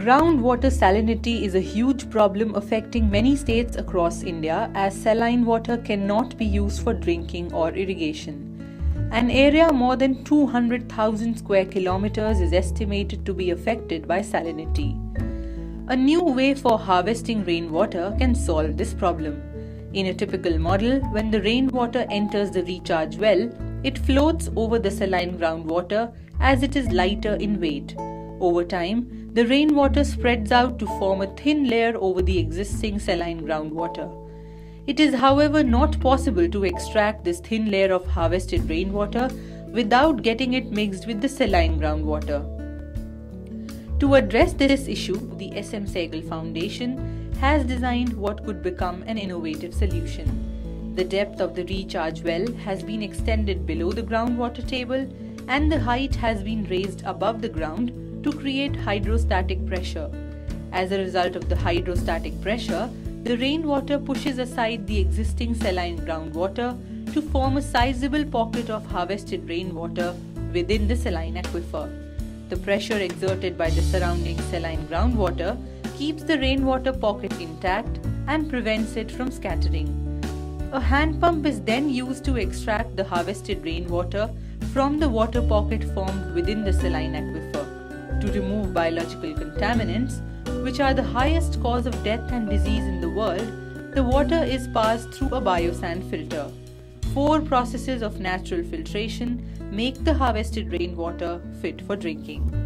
Groundwater salinity is a huge problem affecting many states across India, as saline water cannot be used for drinking or irrigation. An area more than 200,000 square kilometers is estimated to be affected by salinity. A new way for harvesting rainwater can solve this problem. In a typical model, when the rainwater enters the recharge well, it floats over the saline groundwater as it is lighter in weight. Over time, the rainwater spreads out to form a thin layer over the existing saline groundwater. It is, however, not possible to extract this thin layer of harvested rainwater without getting it mixed with the saline groundwater. To address this issue, the S M Sehgal Foundation has designed what could become an innovative solution. The depth of the recharge well has been extended below the groundwater table, and the height has been raised above the ground to create hydrostatic pressure. As a result of the hydrostatic pressure, the rainwater pushes aside the existing saline groundwater to form a sizable pocket of harvested rainwater within the saline aquifer. The pressure exerted by the surrounding saline groundwater keeps the rainwater pocket intact and prevents it from scattering. A hand pump is then used to extract the harvested rainwater from the water pocket formed within the saline aquifer. To remove biological contaminants, which are the highest cause of death and disease in the world, the water is passed through a biosand filter. 4 processes of natural filtration make the harvested rainwater fit for drinking.